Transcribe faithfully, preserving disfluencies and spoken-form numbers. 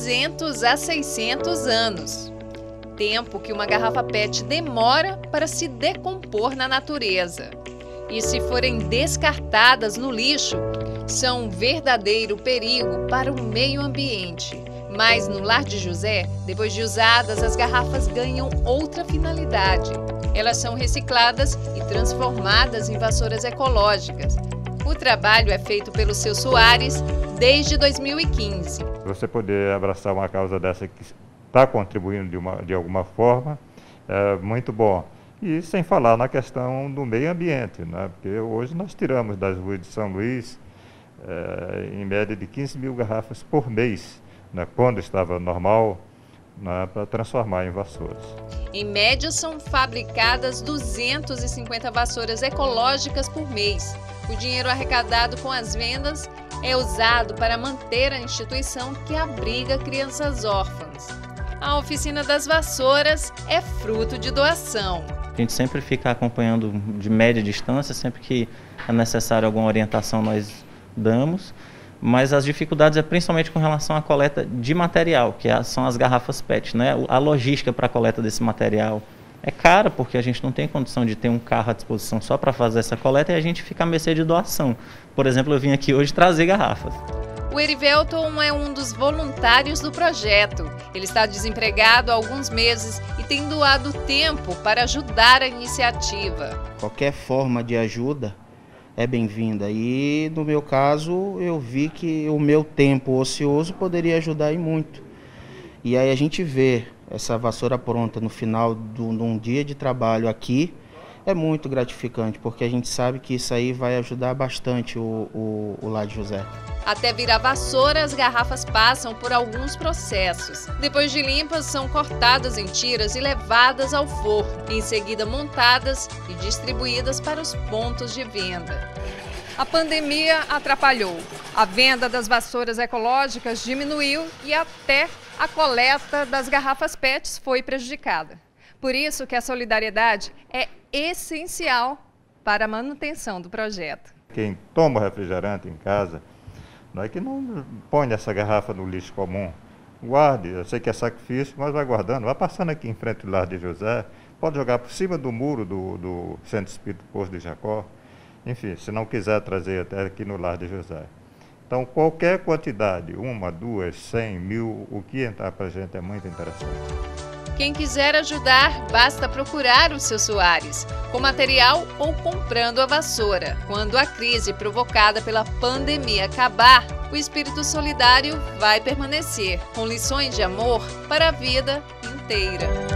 duzentos a seiscentos anos. Tempo que uma garrafa P E T demora para se decompor na natureza. E se forem descartadas no lixo, são um verdadeiro perigo para o meio ambiente. Mas no Lar de José, depois de usadas, as garrafas ganham outra finalidade. Elas são recicladas e transformadas em vassouras ecológicas. O trabalho é feito pelo seu Soares desde dois mil e quinze. Você poder abraçar uma causa dessa que está contribuindo de, uma, de alguma forma, é muito bom. E sem falar na questão do meio ambiente, né? Porque hoje nós tiramos das ruas de São Luís, é, em média de quinze mil garrafas por mês, né? Quando estava normal, né? Para transformar em vassouras. Em média, são fabricadas duzentas e cinquenta vassouras ecológicas por mês. O dinheiro arrecadado com as vendas é usado para manter a instituição que abriga crianças órfãs. A oficina das vassouras é fruto de doação. A gente sempre fica acompanhando de média distância, sempre que é necessário alguma orientação nós damos, mas as dificuldades é principalmente com relação à coleta de material, que são as garrafas P E T, né? A logística para a coleta desse material é cara, porque a gente não tem condição de ter um carro à disposição só para fazer essa coleta e a gente fica à mercê de doação. Por exemplo, eu vim aqui hoje trazer garrafas. O Erivelton é um dos voluntários do projeto. Ele está desempregado há alguns meses e tem doado tempo para ajudar a iniciativa. Qualquer forma de ajuda é bem-vinda. E no meu caso, eu vi que o meu tempo ocioso poderia ajudar e muito. E aí a gente vê essa vassoura pronta no final de um dia de trabalho aqui, é muito gratificante, porque a gente sabe que isso aí vai ajudar bastante o, o, o Lar de José. Até virar vassoura, as garrafas passam por alguns processos. Depois de limpas, são cortadas em tiras e levadas ao forno. Em seguida, montadas e distribuídas para os pontos de venda. A pandemia atrapalhou. A venda das vassouras ecológicas diminuiu e até a coleta das garrafas P E Ts foi prejudicada. Por isso que a solidariedade é essencial para a manutenção do projeto. Quem toma refrigerante em casa, não é que não põe essa garrafa no lixo comum. Guarde, eu sei que é sacrifício, mas vai guardando. Vai passando aqui em frente ao Lar de José, pode jogar por cima do muro do, do Centro Espírita Poço de Jacó. Enfim, se não quiser trazer até aqui no Lar de José. Então, qualquer quantidade, uma, duas, cem, mil, o que entrar para a gente é muito interessante. Quem quiser ajudar, basta procurar o seu Soares, com material ou comprando a vassoura. Quando a crise provocada pela pandemia acabar, o espírito solidário vai permanecer, com lições de amor para a vida inteira.